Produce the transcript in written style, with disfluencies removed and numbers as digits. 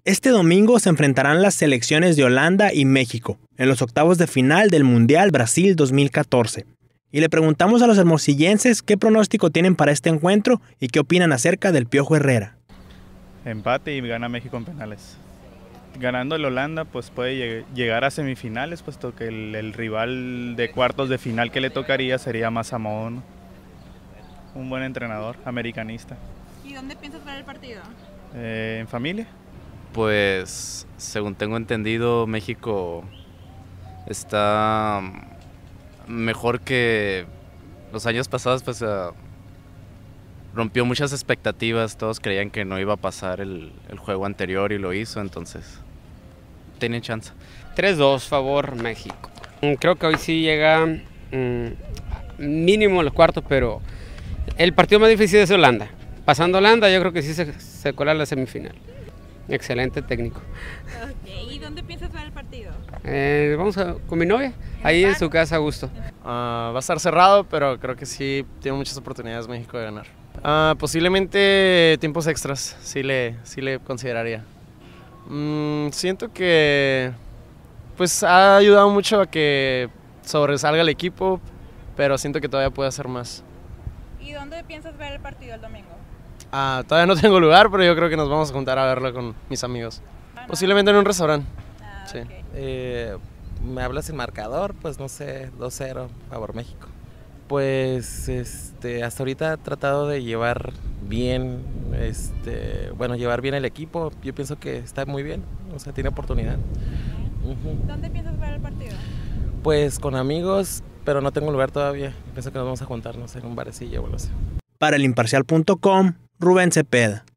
Este domingo se enfrentarán las selecciones de Holanda y México en los octavos de final del Mundial Brasil 2014. Y le preguntamos a los hermosillenses qué pronóstico tienen para este encuentro y qué opinan acerca del Piojo Herrera. Empate y gana México en penales. Ganando el Holanda pues puede llegar a semifinales, puesto que el rival de cuartos de final que le tocaría sería más Mono, un buen entrenador, americanista. ¿Y dónde piensas ver el partido? En familia. Pues, según tengo entendido, México está mejor que los años pasados, pues rompió muchas expectativas, todos creían que no iba a pasar el juego anterior y lo hizo, entonces tienen chance. 3-2, favor México. Creo que hoy sí llega mínimo los cuartos, pero el partido más difícil es Holanda. Pasando Holanda, yo creo que sí se cuela la semifinal. Excelente técnico. Okay. ¿Y dónde piensas ver el partido? Vamos con mi novia, ahí en su casa a gusto. Va a estar cerrado, pero creo que sí tiene muchas oportunidades México de ganar. Posiblemente tiempos extras, sí le consideraría. Siento que pues ha ayudado mucho a que sobresalga el equipo, pero siento que todavía puede hacer más. ¿Y dónde piensas ver el partido el domingo? Todavía no tengo lugar, pero yo creo que nos vamos a juntar a verlo con mis amigos. Posiblemente en un restaurante. Sí. Okay. ¿Me hablas el marcador? Pues no sé, 2-0, favor México. Pues hasta ahorita he tratado de llevar bien, llevar bien el equipo. Yo pienso que está muy bien, o sea, tiene oportunidad. ¿Dónde piensas ver el partido? Pues con amigos, pero no tengo lugar todavía. Pienso que nos vamos a juntar, no sé, en un barecillo o algo así. Para el Imparcial.com, Rubén Cepeda.